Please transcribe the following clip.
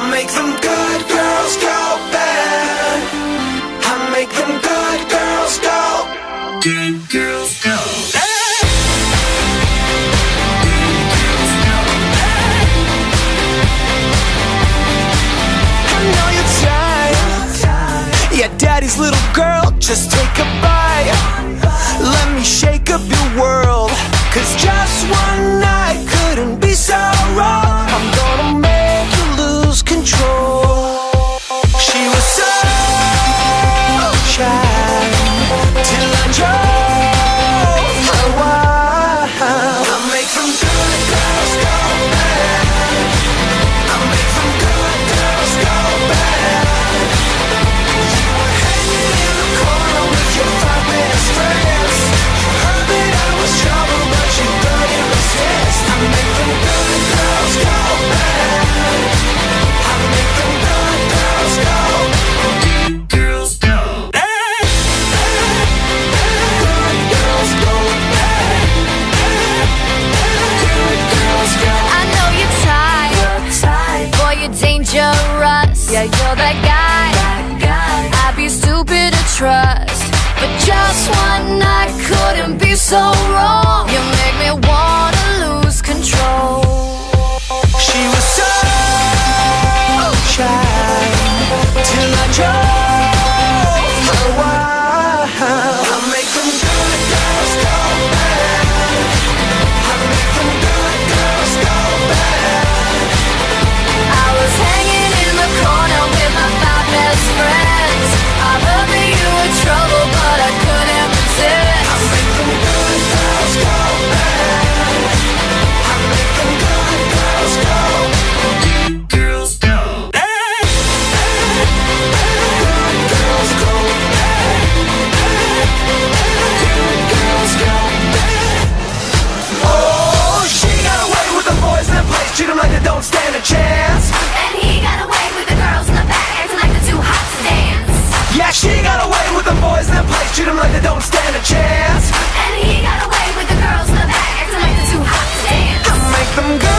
make them good girls go bad. I make them good girls go. Good girls go. I know you're tired. Yeah, daddy's little girl, just take a bite. Let me shake up your world, 'cause just one night couldn't be so wrong. I'm gonna make you lose control. She was so shy till I drove her wild. I make them good girls go bad. I make them good girls go bad. You were hanging in the corner with your five best friends. You heard that I was trouble, but you couldn't resist. I make them good girls go bad. I make them good girls go. Good girls go. Good girls go bad. Good girls go. I know you're tired. Boy, you're dangerous. Yeah, you're that guy. I'd be stupid to trust, but just one night couldn't be so wrong. You make me wanna lose control. She was so shy till I drove her wild. I make them good girls go bad. I make them good girls go bad. I was hanging in the corner with my five best friends. I heard that you were trouble, but I couldn't resist. I make them good girls go bad. I make them good girls go. Good girls go. Good girls go bad. Good girls go bad. Oh, she got away with the boys in that place, treat them like they don't stand a chance. And he got away with the girls in the back, acting like they're too hot to dance. Yeah, she got away with the boys in that place, treat them like they don't stand a chance. And he got away with the girls in the back, acting like they're too hot to dance. I make them good